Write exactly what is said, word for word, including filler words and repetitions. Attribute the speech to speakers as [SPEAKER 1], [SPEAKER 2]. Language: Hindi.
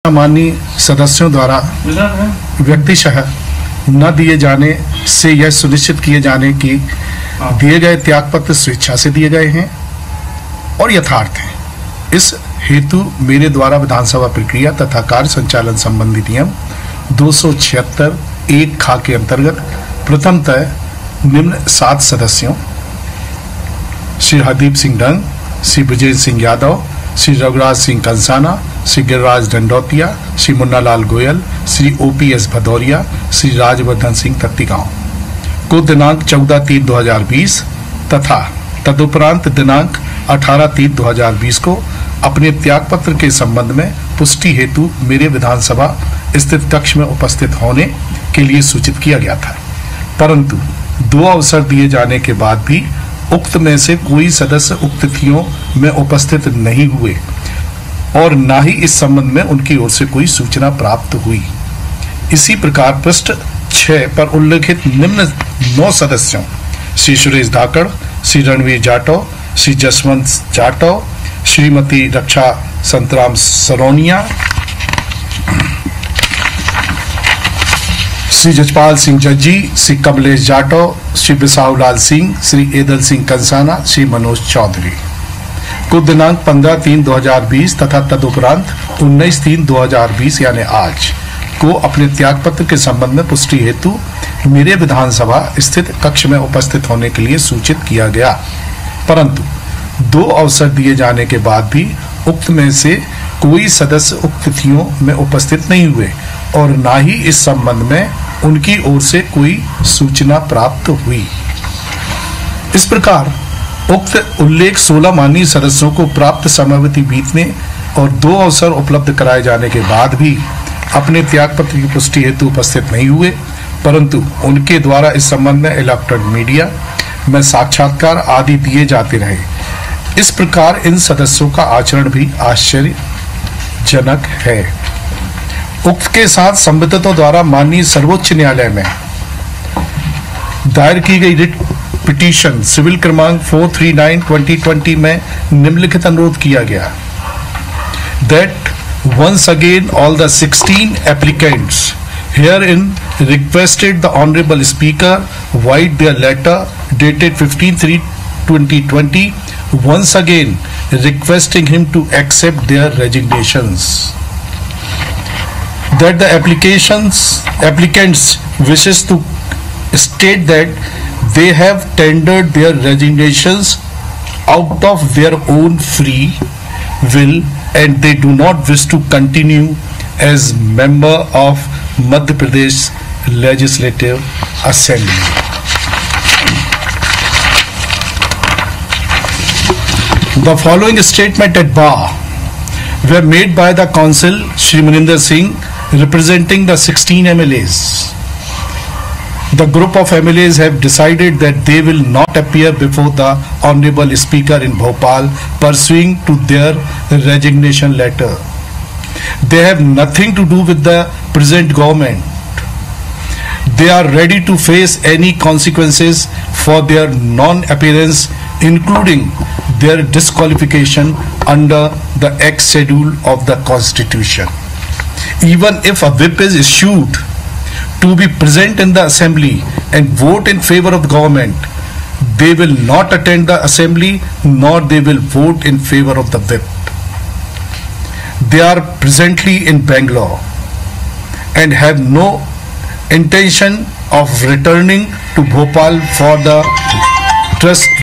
[SPEAKER 1] माननीय सदस्यों द्वारा व्यक्तिशः न दिए जाने से यह सुनिश्चित किए जाने की दिए गए त्यागपत्र स्वेच्छा से दिए गए हैं और यथार्थ हैं। इस हेतु मेरे द्वारा विधानसभा प्रक्रिया तथा कार्य संचालन संबंधी नियम दो सौ छिहत्तर एक खा के अंतर्गत प्रथमतः निम्न सात सदस्यों श्री हरदीप सिंह डंग, श्री ब्रजेश सिंह यादव, श्री रघुराज सिंह कंसाना, श्री गिरिराज दंडौतिया, श्री मुन्नालाल गोयल, श्री ओपीएस भदौरिया, श्री राजवर्धन सिंह तत्तीगांव को दिनांक चौदह तीन दो हजार बीस तथा तदुपरांत दिनांक अठारह तीन दो हजार बीस को अपने त्यागपत्र के संबंध में पुष्टि हेतु मेरे विधानसभा स्थित कक्ष में उपस्थित होने के लिए सूचित किया गया था, परंतु दो अवसर दिए जाने के बाद भी उक्त में से कोई सदस्य उक्त तिथियों में उपस्थित नहीं हुए और न ही इस संबंध में उनकी ओर से कोई सूचना प्राप्त हुई। इसी प्रकार पृष्ठ छह पर उल्लेखित निम्न नौ सदस्यों श्री सुरेश धाकड़, श्री रणवीर जाटव, श्री जसवंत जाटव, श्रीमती रक्षा संतराम सरोनिया, श्री जजपाल सिंह जज्जी, श्री कमलेश जाटव, श्री बिसाहूलाल सिंह, श्री एदल सिंह कंसाना, श्री मनोज चौधरी को दिनांक पंद्रह तीन दो हजार बीस तथा तदुपरांत उन्नीस तीन दो हजार बीस यानी आज को अपने त्यागपत्र के संबंध में पुष्टि हेतु मेरे विधानसभा स्थित कक्ष में उपस्थित होने के लिए सूचित किया गया, परंतु दो अवसर दिए जाने के बाद भी उक्त में से कोई सदस्य उक्त तिथियों में उपस्थित नहीं हुए और न ही इस संबंध में उनकी ओर से कोई सूचना प्राप्त हुई। इस प्रकार उक्त उल्लेख सोलह माननीय सदस्यों को प्राप्त समयावधि बीतने और दो अवसर उपलब्ध कराए जाने के बाद भी अपने त्यागपत्र की पुष्टि हेतु उपस्थित नहीं हुए, परंतु उनके द्वारा इस संबंध में इलेक्ट्रॉनिक मीडिया में साक्षात्कार आदि दिए जाते रहे। इस प्रकार इन सदस्यों का आचरण भी आश्चर्यजनक है। उक्त के साथ संबंधितों द्वारा माननीय सर्वोच्च न्यायालय में दायर की गई रिट पिटीशन सिविल क्रमांक चार सौ उनतालीस ट्वेंटी ट्वेंटी में निम्नलिखित अनुरोध किया गया that once again all the sixteen applicants herein requested the honorable speaker write their letter dated fifteen three twenty twenty once again requesting him to accept their resignations, that the applications applicants wishes to state that they have tendered their resignations out of their own free will and they do not wish to continue as member of Madhya Pradesh Legislative Assembly. The following statement at bar were made by the Counsel Shri Maninder Singh representing the sixteen M L As. The group of M L As have decided that they will not appear before the Honorable Speaker in Bhopal pursuing to their resignation letter. They have nothing to do with the present government. They are ready to face any consequences for their non-appearance, including their disqualification under the X schedule of the Constitution. Even if a whip is issued to be present in the assembly and vote in favor of the government, they will not attend the assembly nor they will vote in favor of the whip. They are presently in Bangalore and have no intention of returning to Bhopal for the trust